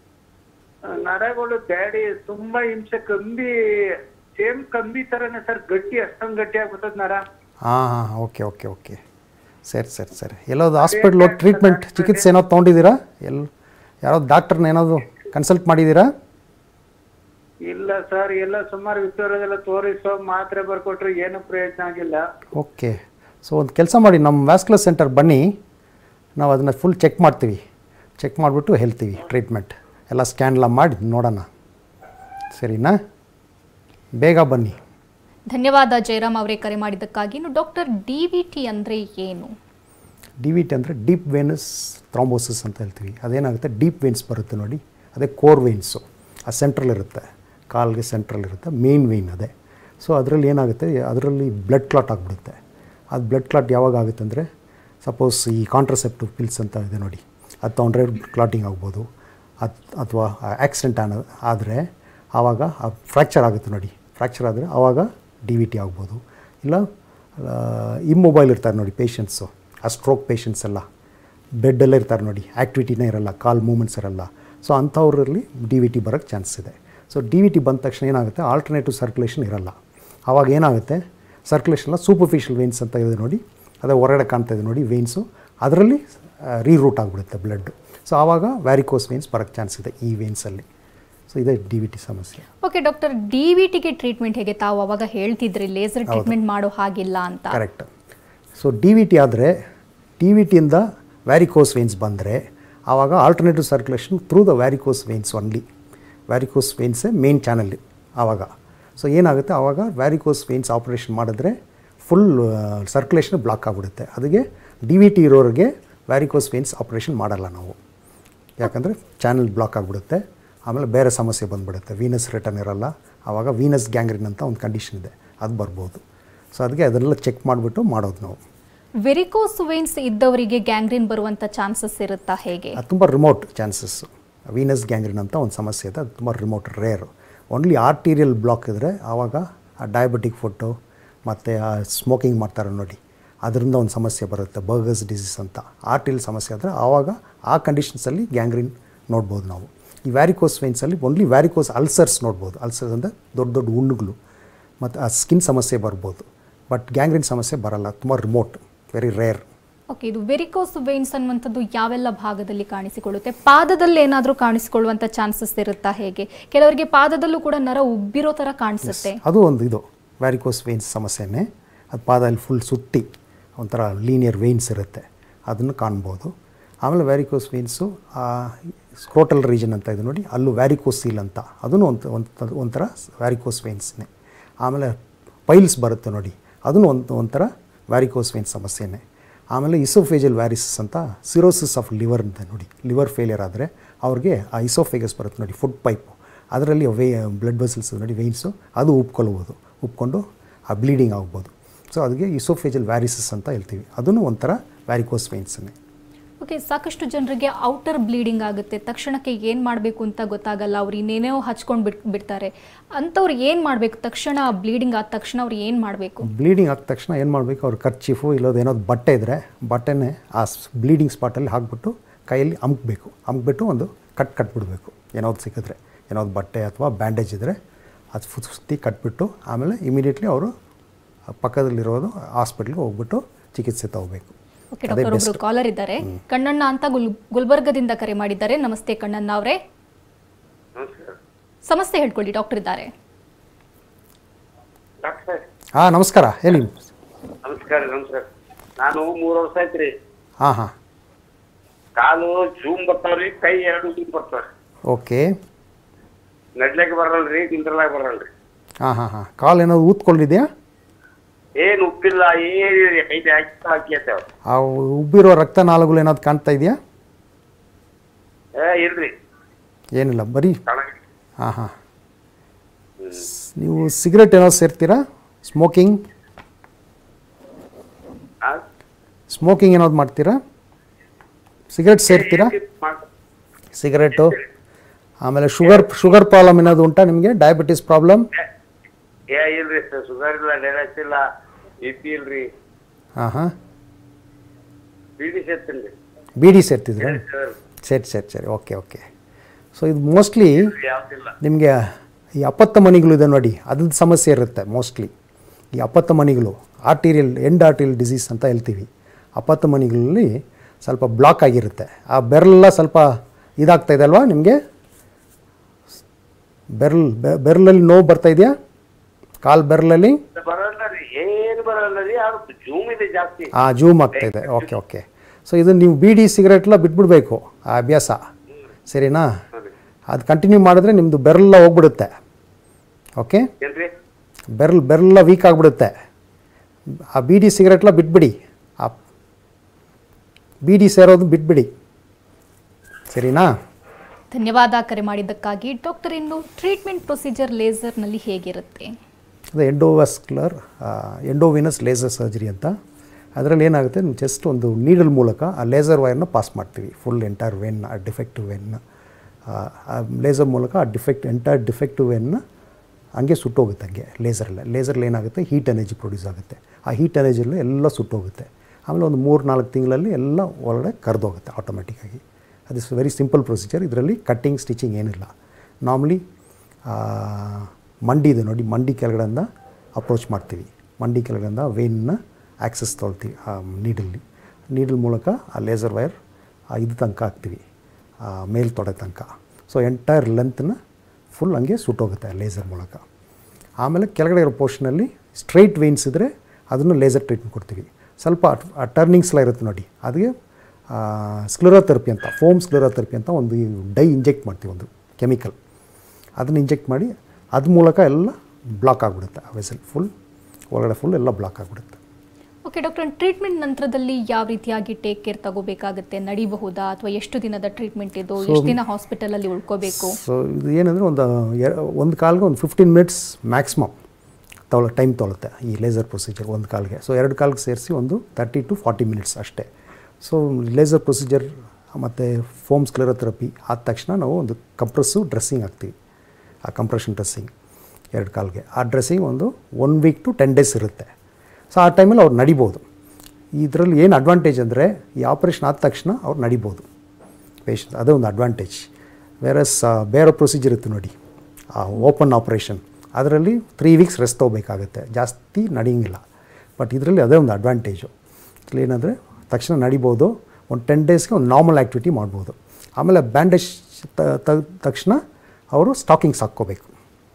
ನರಗಳು ಬ್ಯಾಡಿ ತುಂಬಾ ಹಿಂಸೆ, ಸೇಮ್ ಕಂಬಿ ತರನೇ ಸರ್, ಗಟ್ಟಿ, ಅಷ್ಟೊಂದು ಗಟ್ಟಿ ಆಗ್ಬಿಟ್ಟದ ನರ. ಹಾಂ ಓಕೆ. ಸರಿ. ಎಲ್ಲೋದು ಹಾಸ್ಪಿಟ್ಲ್ ಹೋಗಿ ಟ್ರೀಟ್ಮೆಂಟ್ ಚಿಕಿತ್ಸೆ ಏನಾದ್ರು ತೊಗೊಂಡಿದ್ದೀರಾ? ಯಾರಾದ್ರು ಡಾಕ್ಟರ್ನ ಏನಾದ್ರು ಕನ್ಸಲ್ಟ್ ಮಾಡಿದ್ದೀರಾ? ಇಲ್ಲ ಸರ್, ಎಲ್ಲ ಸುಮಾರು ವಿಚಾರದೆಲ್ಲ ತೋರಿಸೋ ಮಾತ್ರೆ ಬರ್ಕೊಟ್ರೆ ಏನು ಪ್ರಯೋಜನ ಆಗಿಲ್ಲ. ಓಕೆ. ಸೊ ಒಂದು ಕೆಲಸ ಮಾಡಿ, ನಮ್ಮ ವ್ಯಾಸ್ಕ್ಯುಲರ್ ಸೆಂಟರ್ ಬನ್ನಿ, ನಾವು ಅದನ್ನು ಫುಲ್ ಚೆಕ್ ಮಾಡ್ತೀವಿ. ಚೆಕ್ ಮಾಡಿಬಿಟ್ಟು ಹೇಳ್ತೀವಿ ಟ್ರೀಟ್ಮೆಂಟ್ ಎಲ್ಲ, ಸ್ಕ್ಯಾನ್ ಎಲ್ಲ ಮಾಡಿ ನೋಡೋಣ. ಸರಿನಾ? ಬೇಗ ಬನ್ನಿ. ಧನ್ಯವಾದ ಜಯರಾಮ್ ಅವರೇ ಕರೆ ಮಾಡಿದ್ದಕ್ಕಾಗಿ. ಇನ್ನು ಡಾಕ್ಟರ್, DVT ಅಂದರೆ ಏನು? DVT ಅಂದರೆ ಡೀಪ್ ವೇನಸ್ ಥ್ರಾಂಬೋಸಿಸ್ ಅಂತ ಹೇಳ್ತೀವಿ. ಅದೇನಾಗುತ್ತೆ, ಡೀಪ್ ವೇನ್ಸ್ ಬರುತ್ತೆ ನೋಡಿ, ಅದೇ ಕೋರ್ ವೇನ್ಸು. ಆ ಸೆಂಟ್ರಲ್ ಇರುತ್ತೆ, ಕಾಲ್ಗೆ ಸೆಂಟ್ರಲ್ ಇರುತ್ತೆ, ಮೇನ್ ವೇನ್ ಅದೇ. ಸೊ ಅದರಲ್ಲಿ ಏನಾಗುತ್ತೆ, ಅದರಲ್ಲಿ ಬ್ಲಡ್ ಕ್ಲಾಟ್ ಆಗಿಬಿಡುತ್ತೆ. ಅದು ಬ್ಲಡ್ ಕ್ಲಾಟ್ ಯಾವಾಗ ಆಗುತ್ತೆ ಅಂದರೆ, ಸಪೋಸ್ ಈ ಕಾಂಟ್ರಸೆಪ್ಟಿವ್ ಪಿಲ್ಸ್ ಅಂತ ಇದೆ ನೋಡಿ, ಅದು ತೊಗೊಂಡ್ರೆ ಕ್ಲಾಟಿಂಗ್ ಆಗ್ಬೋದು. ಅಥವಾ ಆಕ್ಸಿಡೆಂಟ್ ಆದರೆ ಆವಾಗ ಫ್ರ್ಯಾಕ್ಚರ್ ಆಗುತ್ತೆ ನೋಡಿ, ಫ್ರ್ಯಾಕ್ಚರ್ ಆದರೆ ಆವಾಗ DVT ಆಗ್ಬೋದು. ಇಲ್ಲ ಇಮ್ಮೊಬೈಲ್ ಇರ್ತಾರೆ ನೋಡಿ ಪೇಷಂಟ್ಸು, ಆ ಸ್ಟ್ರೋಕ್ ಪೇಷಂಟ್ಸ್ ಎಲ್ಲ ಬೆಡ್ಡಲ್ಲೇ ಇರ್ತಾರೆ ನೋಡಿ, ಆ್ಯಕ್ಟಿವಿಟಿನೇ ಇರಲ್ಲ, ಕಾಲ್ ಮೂಮೆಂಟ್ಸ್ ಇರಲ್ಲ. ಸೊ ಅಂಥವ್ರಲ್ಲಿ DVT ಬರೋಕ್ಕೆ ಚಾನ್ಸ್ ಇದೆ. ಸೊ DVT ಬಂದ ತಕ್ಷಣ ಏನಾಗುತ್ತೆ, ಆಲ್ಟರ್ನೇಟಿವ್ ಸರ್ಕ್ಯುಲೇಷನ್ ಇರಲ್ಲ. ಆವಾಗ ಏನಾಗುತ್ತೆ, ಸರ್ಕ್ಯುಲೇಷನ್ ಸೂಪರ್ಫಿಷಿಯಲ್ ವೇನ್ಸ್ ಅಂತ ಇದೆ ನೋಡಿ, ಅದೇ ಹೊರಗಡೆ ಕಾಣ್ತಾ ಇದೆ ನೋಡಿ ವೇನ್ಸು, ಅದರಲ್ಲಿ ರೀರೂಟ್ ಆಗಿಬಿಡುತ್ತೆ ಬ್ಲಡ್ಡು. ಸೊ ಆವಾಗ ವ್ಯಾರಿಕೋಸ್ ವೇನ್ಸ್ ಬರೋಕ್ಕೆ ಚಾನ್ಸ್ ಇದೆ ಈ ವೇನ್ಸಲ್ಲಿ. ಸೊ ಇದೇ DVT ಸಮಸ್ಯೆ. ಓಕೆ ಡಾಕ್ಟರ್, DVTಗೆ ಟ್ರೀಟ್ಮೆಂಟ್ ಹೇಗೆ? ತಾವು ಅವಾಗ ಹೇಳ್ತಿದ್ರಿ ಲೇಸರ್ ಟ್ರೀಟ್ಮೆಂಟ್ ಮಾಡೋ ಹಾಗಿಲ್ಲ ಅಂತ. ಕರೆಕ್ಟ್. ಸೊ DVT ಆದರೆ, DVTಯಿಂದ ವ್ಯಾರಿಕೋಸ್ ವೇನ್ಸ್ ಬಂದರೆ ಆವಾಗ alternative circulation through the varicose veins only. Varicose ವೇನ್ಸೇ ಮೇನ್ ಚಾನಲ್ ಆವಾಗ. ಸೊ ಏನಾಗುತ್ತೆ, ಆವಾಗ ವ್ಯಾರಿಕೋಸ್ ವೇನ್ಸ್ ಆಪ್ರೇಷನ್ ಮಾಡಿದ್ರೆ ಫುಲ್ ಸರ್ಕ್ಯುಲೇಷನ್ ಬ್ಲಾಕ್ ಆಗಿಬಿಡುತ್ತೆ. ಅದಕ್ಕೆ DVT ಇರೋರಿಗೆ ವ್ಯಾರಿಕೋಸ್ ವೇನ್ಸ್ ಆಪ್ರೇಷನ್ ಮಾಡಲ್ಲ ನಾವು, ಯಾಕಂದರೆ ಚಾನಲ್ ಬ್ಲಾಕ್ ಆಗಿಬಿಡುತ್ತೆ. ಆಮೇಲೆ ಬೇರೆ ಸಮಸ್ಯೆ ಬಂದುಬಿಡುತ್ತೆ, ವೀನಸ್ ರಿಟರ್ನ್ ಇರಲ್ಲ, ಆವಾಗ ವೀನಸ್ ಗ್ಯಾಂಗ್ರೀನ್ ಅಂತ ಒಂದು ಕಂಡೀಷನ್ ಇದೆ, ಅದು ಬರ್ಬೋದು. ಸೊ ಅದಕ್ಕೆ ಅದನ್ನೆಲ್ಲ ಚೆಕ್ ಮಾಡಿಬಿಟ್ಟು ಮಾಡೋದು ನಾವು. ವೆರಿಕೋಸ್ ವೇನ್ಸ್ ಇದ್ದವರಿಗೆ ಗ್ಯಾಂಗ್ರೀನ್ ಬರುವಂಥ ಚಾನ್ಸಸ್ ಇರುತ್ತಾ ಹೇಗೆ? ಅದು ತುಂಬ ರಿಮೋಟ್ ಚಾನ್ಸಸ್ಸು. ವೀನಸ್ ಗ್ಯಾಂಗ್ರೀನ್ ಅಂತ ಒಂದು ಸಮಸ್ಯೆ ಇದೆ, ಅದು ತುಂಬ remote, rare. Only arterial block ಇದ್ದರೆ ಆವಾಗ ಆ ಡಯಾಬಿಟಿಕ್ ಫುಡ್ಡು ಮತ್ತು ಆ ಸ್ಮೋಕಿಂಗ್ ಮಾಡ್ತಾರೆ ನೋಡಿ, ಅದರಿಂದ ಒಂದು ಸಮಸ್ಯೆ ಬರುತ್ತೆ, ಬರ್ಗರ್ಸ್ ಡಿಸೀಸ್ ಅಂತ. ಆರ್ಟೀರಿಯಲ್ ಸಮಸ್ಯೆ ಆದರೆ ಆವಾಗ ಆ ಕಂಡೀಷನ್ಸಲ್ಲಿ ಗ್ಯಾಂಗ್ರೀನ್ ನೋಡ್ಬೋದು ನಾವು. ಈ ವ್ಯಾರಿಕೋಸ್ ವೇನ್ಸಲ್ಲಿ ಓನ್ಲಿ ವ್ಯಾರಿಕೋಸ್ ಅಲ್ಸರ್ಸ್ ನೋಡ್ಬೋದು. ಅಲ್ಸರ್ಸ್ ಅಂದರೆ ದೊಡ್ಡ ದೊಡ್ಡ ಹುಣ್ಣುಗಳು ಮತ್ತು ಆ ಸ್ಕಿನ್ ಸಮಸ್ಯೆ ಬರ್ಬೋದು, ಬಟ್ ಗ್ಯಾಂಗ್ರೀನ್ ಸಮಸ್ಯೆ ಬರಲ್ಲ, ತುಂಬ ರಿಮೋಟ್, ವೆರಿ ರೇರ್. ಓಕೆ, ಇದು ವೆರಿಕೋಸ್ ವೇನ್ಸ್ ಅನ್ನುವಂಥದ್ದು ಯಾವೆಲ್ಲ ಭಾಗದಲ್ಲಿ ಕಾಣಿಸಿಕೊಳ್ಳುತ್ತೆ? ಪಾದದಲ್ಲಿ ಏನಾದರೂ ಕಾಣಿಸಿಕೊಳ್ಳುವಂಥ ಚಾನ್ಸಸ್ ಇರುತ್ತಾ ಹೇಗೆ? ಕೆಲವರಿಗೆ ಪಾದದಲ್ಲೂ ಕೂಡ ನರ ಉಬ್ಬಿರೋ ಥರ ಕಾಣಿಸುತ್ತೆ. ಅದು ಒಂದು ಇದು ವ್ಯಾರಿಕೋಸ್ ವೇನ್ಸ್ ಸಮಸ್ಯೆನೇ. ಅದು ಪಾದಲ್ಲಿ ಫುಲ್ ಸುಟ್ಟಿ ಒಂಥರ ಲೀನಿಯರ್ ವೇನ್ಸ್ ಇರುತ್ತೆ, ಅದನ್ನು ಕಾಣ್ಬೋದು. ಆಮೇಲೆ ವ್ಯಾರಿಕೋಸ್ ವೇನ್ಸು ಸ್ಕ್ರೋಟಲ್ ರೀಜನ್ ಅಂತ ಇದೆ ನೋಡಿ, ಅಲ್ಲೂ ವ್ಯಾರಿಕೋಸೀಲ್ ಅಂತ, ಅದನ್ನು ಒಂಥರ ವ್ಯಾರಿಕೋಸ್ ವೇನ್ಸ್ನೇ. ಆಮೇಲೆ ಪೈಲ್ಸ್ ಬರುತ್ತೆ ನೋಡಿ, ಅದನ್ನು ಒಂಥರ ವ್ಯಾರಿಕೋಸ್ ವೇನ್ಸ್ ಸಮಸ್ಯೆನೇ. ಆಮೇಲೆ ಇಸೋಫೇಜಲ್ ವ್ಯಾರಿಸಸ್ ಅಂತ, ಸಿರೋಸಿಸ್ ಆಫ್ ಲಿವರ್ ಅಂತ ನೋಡಿ, ಲಿವರ್ ಫೇಲಿಯರ್ ಆದರೆ ಅವ್ರಿಗೆ ಆ ಇಸೋಫೇಗಸ್ ಬರುತ್ತೆ ನೋಡಿ, ಫುಡ್ ಪೈಪು, ಅದರಲ್ಲಿ ಬ್ಲಡ್ ವೆಸಲ್ಸ್ ನೋಡಿ ವೇನ್ಸು, ಅದು ಉಪ್ಕೊಂಡು ಆ ಬ್ಲೀಡಿಂಗ್ ಆಗ್ಬೋದು. ಸೊ ಅದಕ್ಕೆ ಇಸೋಫೇಜಲ್ ವ್ಯಾರಿಸಸ್ ಅಂತ ಹೇಳ್ತೀವಿ, ಅದನ್ನು ಒಂಥರ ವ್ಯಾರಿಕೋಸ್ ವೇನ್ಸನ್ನೇ. ಓಕೆ, ಸಾಕಷ್ಟು ಜನರಿಗೆ ಔಟರ್ ಬ್ಲೀಡಿಂಗ್ ಆಗುತ್ತೆ, ತಕ್ಷಣಕ್ಕೆ ಏನು ಮಾಡಬೇಕು ಅಂತ ಗೊತ್ತಾಗಲ್ಲ, ಅವ್ರು ಇನ್ನೇನೋ ಹಚ್ಕೊಂಡು ಬಿಡ್ತಾರೆ. ಅಂಥವ್ರು ಏನು ಮಾಡಬೇಕು? ತಕ್ಷಣ ಬ್ಲೀಡಿಂಗ್ ಆದ ತಕ್ಷಣ ಅವ್ರು ಏನು ಮಾಡಬೇಕು? ಬ್ಲೀಡಿಂಗ್ ಆದ ತಕ್ಷಣ ಏನು ಮಾಡಬೇಕು? ಅವ್ರ ಕರ್ಚೀಫು ಇಲ್ಲೋದು ಏನಾದ್ರು ಬಟ್ಟೆ ಇದ್ದರೆ ಬಟ್ಟೆನೇ ಆ ಬ್ಲೀಡಿಂಗ್ ಸ್ಪಾಟಲ್ಲಿ ಹಾಕ್ಬಿಟ್ಟು ಕೈಯಲ್ಲಿ ಅಮ್ಕ್ಬಿಟ್ಟು ಒಂದು ಕಟ್ಬಿಡಬೇಕು. ಏನಾದ್ರು ಸಿಕ್ಕಿದ್ರೆ, ಏನಾದ್ರು ಬಟ್ಟೆ ಅಥವಾ ಬ್ಯಾಂಡೇಜ್ ಇದ್ದರೆ ಅದು ಸುತ್ತಿ ಕಟ್ಬಿಟ್ಟು ಆಮೇಲೆ ಇಮಿಡಿಯೇಟ್ಲಿ ಅವರು ಪಕ್ಕದಲ್ಲಿರೋದು ಹಾಸ್ಪಿಟ್ಲಿಗೆ ಹೋಗ್ಬಿಟ್ಟು ಚಿಕಿತ್ಸೆ ತಗೋಬೇಕು. ಓಕೆ ಡಾಕ್ಟರ್, ಒಬ್ಬರು ಕಾಲರ್ ಇದ್ದಾರೆ, ಕಣ್ಣಣ್ಣ ಅಂತ ಗುಲ್ಬರ್ಗದಿಂದ ಕರೆ ಮಾಡಿದ್ದಾರೆ. ನಮಸ್ತೆ ಕಣ್ಣಣ್ಣ ಅವರೇ, ಸಮಸ್ಯೆ ಹೇಳ್ಕೊಳ್ಳಿ, ಡಾಕ್ಟರ್ ಇದ್ದಾರೆ. ಹಾಂ ನಮಸ್ಕಾರ, ಹೇಳಿ. ನಮಸ್ಕಾರ. ನಾನು 3 ವರ್ಷ ಆಯ್ತ್ರಿ. ಹಾಂ ಕಾಲು ಜೂಮ್ ಬರ್ತಾವ್ರಿ, ಕೈ 2 ಜೂಮ್ ಬರ್ತಾವ್ರಿ. ಓಕೆ. ನಡ್ಲಿಕ್ಕೆ ಬರಲ್ರಿ, ನಿಂದ್ರಲಾಗ ಬರಲ್ರಿ. ಹಾಂ ಕಾಲು ಏನಾದ್ರು ಊದ್ಕೊಂಡಿದೆಯಾ? ಏನು ಉಪ್ಪಿಲ್ಲ, ಏನಿದೆ, ಕೈ ಹಾಕಿ ಆ ಉಬ್ಬಿರೋ ರಕ್ತನಾಳಗಳು ಏನಾದ್ರು ಕಾಣ್ತಾ ಇದೆಯಾ? ಇಲ್ರಿ, ಏನಿಲ್ಲ, ಬರೀ. ಹಾಂ ನೀವು ಸಿಗರೇಟ್ ಏನಾದ್ರು ಸೇರ್ತೀರಾ? ಸ್ಮೋಕಿಂಗ್ ಏನಾದ್ರು ಮಾಡ್ತೀರಾ? ಸಿಗರೇಟ್ ಸೇರ್ತೀರಾ? ಸಿಗರೇಟು. ಆಮೇಲೆ ಶುಗರ್ ಪ್ರಾಬ್ಲಮ್ ಏನಾದ್ರು ಉಂಟಾ ನಿಮಗೆ? Diabetes problem? ಇಲ್ರಿ ಸರ್, ಶುಗರ್ ಇಲ್ಲ, ಡಯಾಬಿಟಿಸ್ ಇಲ್ಲ, BP ಇಲ್ರಿ. ಹಾಂ ಬೀಡಿ ಸೇರ್ತೀನಿ. ಬೀಡಿ ಸೇರ್ತಿದ್ರೆ? ಸರಿ. ಓಕೆ. ಸೊ ಇದು ಮೋಸ್ಟ್ಲಿ ನಿಮಗೆ ಈ ಅಪತ್ತ ಮಣಿಗಳಿದೆ ನೋಡಿ, ಅದ್ರದ್ದು ಸಮಸ್ಯೆ ಇರುತ್ತೆ ಮೋಸ್ಟ್ಲಿ. ಈ ಅಪತ್ತ ಮಣಿಗಳು ಎಂಡ್ ಆರ್ಟಿರಿಯಲ್ ಡಿಸೀಸ್ ಅಂತ ಹೇಳ್ತೀವಿ. ಅಪತ್ತ ಮಣಿಗಳಲ್ಲಿ ಸ್ವಲ್ಪ ಬ್ಲಾಕ್ ಆಗಿರುತ್ತೆ. ಆ ಬೆರಳೆಲ್ಲ ಸ್ವಲ್ಪ ಇದಾಗ್ತಾಯಿದೆ ಅಲ್ವಾ ನಿಮಗೆ? ಬೆರಳಲ್ಲಿ ನೋವು ಬರ್ತಾ ಇದೆಯಾ? ಕಾಲು ಬೆರಳಲ್ಲಿ ಜೂಮ್ ಆಗ್ತಾಯಿದೆ. ಓಕೆ. ಸೊ ಇದು ನೀವು ಬೀಡಿ ಸಿಗರೇಟ್ಲ ಬಿಟ್ಬಿಡ್ಬೇಕು, ಆ ಅಭ್ಯಾಸ, ಸರಿನಾ? ಅದು ಕಂಟಿನ್ಯೂ ಮಾಡಿದ್ರೆ ನಿಮ್ಮದು ಬೆರಳೆಲ್ಲ ಹೋಗ್ಬಿಡುತ್ತೆ. ಓಕೆ, ಬೆರಳೆಲ್ಲ ವೀಕ್ ಆಗಿಬಿಡುತ್ತೆ. ಆ ಬೀಡಿ ಸಿಗರೇಟ್ಲ ಬಿಟ್ಬಿಡಿ, ಆ ಬೀಡಿ ಸೇರೋದು ಬಿಟ್ಬಿಡಿ, ಸರಿನಾ? ಧನ್ಯವಾದ ಕರೆ ಮಾಡಿದ್ದಕ್ಕಾಗಿ. ಡಾಕ್ಟರ್, ಇನ್ನು ಟ್ರೀಟ್ಮೆಂಟ್ ಪ್ರೊಸೀಜರ್ ಲೇಸರ್ನಲ್ಲಿ ಹೇಗಿರುತ್ತೆ? ಅದು ಎಂಡೋವಿನಸ್ ಲೇಸರ್ ಸರ್ಜರಿ ಅಂತ. ಅದರಲ್ಲಿ ಏನಾಗುತ್ತೆ, ಜಸ್ಟ್ ಒಂದು ನೀಡಲ್ ಮೂಲಕ ಆ ಲೇಸರ್ ವೈರ್ನ ಪಾಸ್ ಮಾಡ್ತೀವಿ ಫುಲ್ ಎಂಟೈರ್ ವೇನ್, ಆ ಡಿಫೆಕ್ಟಿವ್ ವೇನ್ನ. ಆ ಲೇಸರ್ ಮೂಲಕ ಆ ಎಂಟೈರ್ ಡಿಫೆಕ್ಟಿವ್ ವೇನ್ನ ಹಂಗೆ ಸುಟ್ಟೋಗುತ್ತೆ. ಹಂಗೆ ಲೇಸರಲ್ಲಿ ಏನಾಗುತ್ತೆ, ಹೀಟ್ ಎನರ್ಜಿ ಪ್ರೊಡ್ಯೂಸ್ ಆಗುತ್ತೆ. ಆ ಹೀಟ್ ಎನರ್ಜಿಯಲ್ಲಿ ಎಲ್ಲ ಸುಟ್ಟೋಗುತ್ತೆ. ಆಮೇಲೆ ಒಂದು 3-4 ತಿಂಗಳಲ್ಲಿ ಎಲ್ಲ ಒಳಗಡೆ ಕರೆದೋಗುತ್ತೆ ಆಟೋಮೆಟಿಕ್ಕಾಗಿ. ಅದು ಇಸ್ ವೆರಿ ಸಿಂಪಲ್ ಪ್ರೊಸೀಜರ್. ಇದರಲ್ಲಿ ಕಟ್ಟಿಂಗ್ ಸ್ಟಿಚಿಂಗ್ ಏನಿಲ್ಲ. ನಾರ್ಮಲಿ ಮಂಡಿ ಇದೆ ನೋಡಿ, ಮಂಡಿ ಕೆಳಗಡೆಯಿಂದ ಅಪ್ರೋಚ್ ಮಾಡ್ತೀವಿ. ಮಂಡಿ ಕೆಳಗಡೆಯಿಂದ ವೇನ್ನ ಆ್ಯಕ್ಸಸ್ ತೊಳ್ತೀವಿ ಆ ನೀಡಲ್ ಮೂಲಕ ಆ ಲೇಸರ್ ವೈರ್ ಇದು ತನಕ ಹಾಕ್ತೀವಿ, ಮೇಲ್ ತೊಡೆ ತನಕ. ಸೊ ಎಂಟೈರ್ ಲೆಂತ್ನ ಫುಲ್ ಹಂಗೆ ಸುಟ್ಟೋಗುತ್ತೆ ಲೇಸರ್ ಮೂಲಕ. ಆಮೇಲೆ ಕೆಳಗಡೆ ಇರೋ ಪೋರ್ಷನಲ್ಲಿ ಸ್ಟ್ರೈಟ್ ವೇನ್ಸ್ ಇದ್ದರೆ ಅದನ್ನು ಲೇಸರ್ ಟ್ರೀಟ್ಮೆಂಟ್ ಕೊಡ್ತೀವಿ. ಸ್ವಲ್ಪ ಟರ್ನಿಂಗ್ಸ್ ಎಲ್ಲ ಇರುತ್ತೆ ನೋಡಿ, ಅದಕ್ಕೆ ಸ್ಕ್ಲೆರೋಥೆರಪಿ ಅಂತ, ಫೋಮ್ ಸ್ಕ್ಲೆರೋಥೆರಪಿ ಅಂತ ಒಂದು ಡೈ ಇಂಜೆಕ್ಟ್ ಮಾಡ್ತೀವಿ, ಒಂದು ಕೆಮಿಕಲ್. ಅದನ್ನು ಇಂಜೆಕ್ಟ್ ಮಾಡಿ ಅದ್ರ ಮೂಲಕ ಎಲ್ಲ ಬ್ಲಾಕ್ ಆಗಿಬಿಡುತ್ತೆ. ಆ ವೆಸಲ್ ಒಳಗಡೆ ಫುಲ್ ಎಲ್ಲ ಬ್ಲಾಕ್ ಆಗಿಬಿಡುತ್ತೆ. ಓಕೆ ಡಾಕ್ಟರ್, ಟ್ರೀಟ್ಮೆಂಟ್ ನಂತರದಲ್ಲಿ ಯಾವ ರೀತಿಯಾಗಿ ಟೇಕ್ ಕೇರ್ ತಗೋಬೇಕಾಗುತ್ತೆ? ನಡಿಬಹುದಾ ಅಥವಾ ಎಷ್ಟು ದಿನದ ಟ್ರೀಟ್ಮೆಂಟ್ ಇದು? ಎಷ್ಟು ದಿನ ಹಾಸ್ಪಿಟಲಲ್ಲಿ ಉಳ್ಕೋಬೇಕು? ಸೊ ಇದು ಏನಂದರೆ ಒಂದು ಕಾಲ್ಗೆ ಒಂದು 15 ಮಿನಿಟ್ಸ್ ಮ್ಯಾಕ್ಸಿಮಮ್ ಟೈಮ್ ತೊಗೊಳುತ್ತೆ ಈ ಲೇಸರ್ ಪ್ರೊಸೀಜರ್ ಒಂದು ಕಾಲ್ಗೆ. ಸೊ 2 ಕಾಲ್ಗೆ ಸೇರಿಸಿ ಒಂದು 30 to 40 ಮಿನಿಟ್ಸ್ ಅಷ್ಟೇ. ಸೊ ಲೇಸರ್ ಪ್ರೊಸೀಜರ್ ಮತ್ತು ಫೋಮ್ ಸ್ಕ್ಲೆರೋಥೆರಪಿ ಆದ ತಕ್ಷಣ ನಾವು ಒಂದು ಕಂಪ್ರೆಸ್ಸಿವ್ ಡ್ರೆಸ್ಸಿಂಗ್ ಹಾಕ್ತೀವಿ. ಆ ಕಂಪ್ರೆಷನ್ ಡ್ರೆಸ್ಸಿಂಗ್ 2 ಕಾಲ್ಗೆ. ಆ ಡ್ರೆಸ್ಸಿಂಗ್ ಒಂದು 1 ವೀಕ್ to 10 ಡೇಸ್ ಇರುತ್ತೆ. ಸೊ ಆ ಟೈಮಲ್ಲಿ ಅವ್ರು ನಡಿಬೋದು. ಇದರಲ್ಲಿ ಏನು ಅಡ್ವಾಂಟೇಜ್ ಅಂದರೆ, ಈ ಆಪ್ರೇಷನ್ ಆದ ತಕ್ಷಣ ಅವ್ರು ನಡಿಬೋದು ಪೇಷಂಟ್, ಅದೇ ಒಂದು ಅಡ್ವಾಂಟೇಜ್. ವೇರಸ್ ಬೇರೆ ಪ್ರೊಸೀಜರ್ ಇತ್ತು ನೋಡಿ, ಆ ಓಪನ್ ಆಪ್ರೇಷನ್, ಅದರಲ್ಲಿ 3 ವೀಕ್ಸ್ ರೆಸ್ಟ್ ತೊಗೋಬೇಕಾಗುತ್ತೆ, ಜಾಸ್ತಿ ನಡೆಯಂಗಿಲ್ಲ. ಬಟ್ ಇದರಲ್ಲಿ ಅದೇ ಒಂದು ಅಡ್ವಾಂಟೇಜು. ಏನಂದರೆ ತಕ್ಷಣ ನಡಿಬೋದು, ಒಂದು 10 ಡೇಸ್ಗೆ ಒಂದು ನಾರ್ಮಲ್ ಆ್ಯಕ್ಟಿವಿಟಿ ಮಾಡ್ಬೋದು. ಆಮೇಲೆ ಬ್ಯಾಂಡೇಜ್ ತೆಗೆದ ತಕ್ಷಣ ಅವರು ಸ್ಟಾಕಿಂಗ್ಸ್ ಹಾಕ್ಕೋಬೇಕು,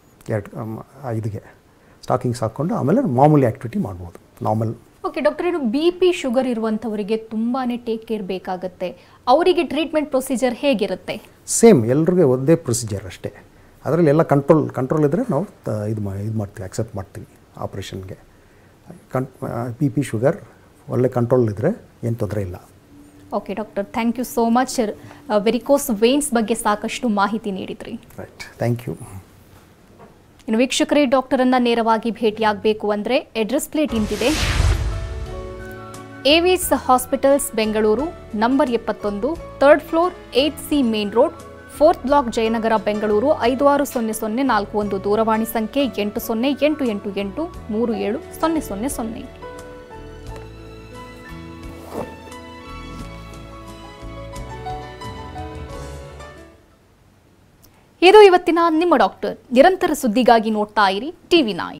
ಇದಕ್ಕೆ ಸ್ಟಾಕಿಂಗ್ಸ್ ಹಾಕ್ಕೊಂಡು ಆಮೇಲೆ ಮಾಮೂಲಿ ಆ್ಯಕ್ಟಿವಿಟಿ ಮಾಡ್ಬೋದು, ನಾರ್ಮಲ್. ಓಕೆ ಡಾಕ್ಟರ್, ಇದು BP ಶುಗರ್ ಇರುವಂಥವರಿಗೆ ತುಂಬಾ ಟೇಕ್ ಕೇರ್ ಬೇಕಾಗುತ್ತೆ. ಅವರಿಗೆ ಟ್ರೀಟ್ಮೆಂಟ್ ಪ್ರೊಸೀಜರ್ ಹೇಗಿರುತ್ತೆ? ಸೇಮ್ ಎಲ್ರಿಗೂ ಒಂದೇ ಪ್ರೊಸೀಜರ್ ಅಷ್ಟೇ. ಅದರಲ್ಲಿ ಎಲ್ಲ ಕಂಟ್ರೋಲ್ ಇದ್ದರೆ ನಾವು ಇದು ಮಾಡ್ತೀವಿ, ಆಕ್ಸೆಪ್ಟ್ ಮಾಡ್ತೀವಿ ಆಪ್ರೇಷನ್ಗೆ. BP ಶುಗರ್ ಒಳ್ಳೆ ಕಂಟ್ರೋಲ್ ಇದ್ದರೆ ಏನು ತೊಂದರೆ ಇಲ್ಲ. Okay doctor, thank you so much. Varicose veins ಬಗ್ಗೆ ಸಾಕಷ್ಟು ಮಾಹಿತಿ ನೀಡಿದ್ರಿ. Right, thank you. ಇನ್ನು ವೀಕ್ಷಕರೇ, ಡಾಕ್ಟರನ್ನು ನೇರವಾಗಿ ಭೇಟಿಯಾಗಬೇಕು ಅಂದರೆ ಅಡ್ರೆಸ್ ಪ್ಲೇಟ್ ಇಂತಿದೆ. Avis hospitals Bengaluru, number 71, 3rd floor, 8C main road, 4th block, Jayanagar, Bengaluru 560041. ದೂರವಾಣಿ ಸಂಖ್ಯೆ 8088837000. ಇದು ಇವತ್ತಿನ ನಿಮ್ಮ ಡಾಕ್ಟರ್. ನಿರಂತರ ಸುದ್ದಿಗಾಗಿ ನೋಡ್ತಾ ಇರಿ TV9.